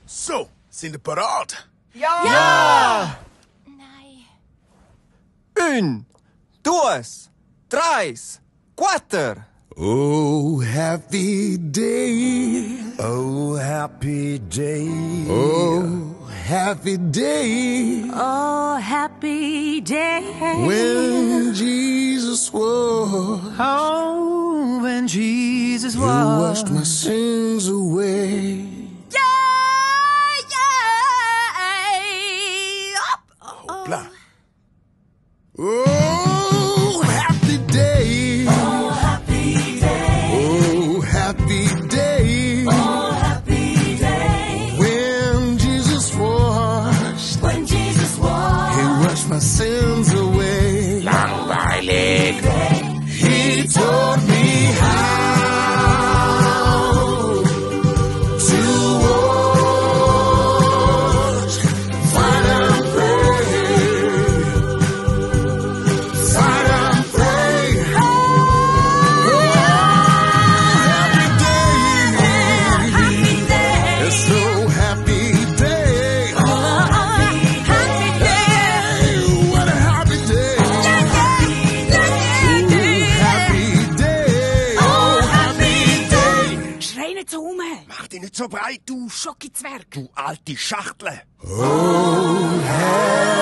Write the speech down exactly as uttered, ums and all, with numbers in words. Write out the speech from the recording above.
So, sind ihr parat? Ja! Ja! Nein. Un, duas, três, quatro. Oh, happy day. Oh, happy day. Oh, happy day. Oh, happy day. When Jesus was. Oh, when Jesus You was. washed my sins away. Yeah, yeah. Hoppla. Oh, happy day. Oh, happy day. Oh, happy day. Oh, happy day. When Jesus washed. When Jesus was. He washed my sins away. Langweilig. He taught me how to wash, fight and pray, fight and pray. Oh, happy day, it's so happy day. Oh, happy day. Hey, what a happy day. Happy day. Oh, happy day. Schrei nicht so um. Mach dich nicht so breit, du Schocki-Zwerg. du alte Schachtel. Oh, happy